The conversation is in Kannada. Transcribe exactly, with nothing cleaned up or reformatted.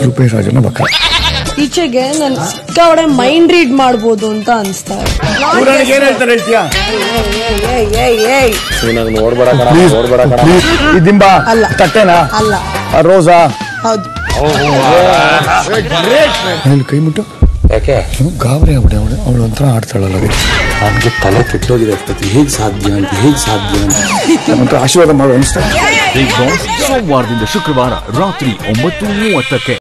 ರೂಪಾಯಿ ರಾಜನ ಬಕ್ಕ ಈಚೆಗೆ ನನ್ ಸಿಕ್ಕಾವಡೆ ಮೈಂಡ್ ರೀಡ್ ಮಾಡ್ಬೋದು ಅಂತ ಅನ್ಸ್ತಾ ದಿಂಬ ಅಲ್ಲ ತಟ್ಟೆನಾ ಅಲ್ಲ ರೋಸಾ ಹೌದು ಕೈ ಮುಟ್ಟು ಯಾಕೆ ಗಾಬರಿ ಆಗ್ಬಿಟ್ಟೆ ಅವಳು ಅವಳು ಒಂಥರ ಆಡ್ತಾಳಲ್ಲ ನನಗೆ ತಲೆ ಕೆಟ್ಟೋಗಿದೆ ಹೇಗೆ ಸಾಧ್ಯ ಅಂತ ಹೇಗೆ ಸಾಧ್ಯ ಅಂತ ಆಶೀರ್ವಾದ ಮಾಡೋ ಅನಿಸ್ತಾ ಬಿಗ್ ಬಾಸ್ ಸೋಮವಾರದಿಂದ ಶುಕ್ರವಾರ ರಾತ್ರಿ ಒಂಬತ್ತು ಮೂವತ್ತಕ್ಕೆ.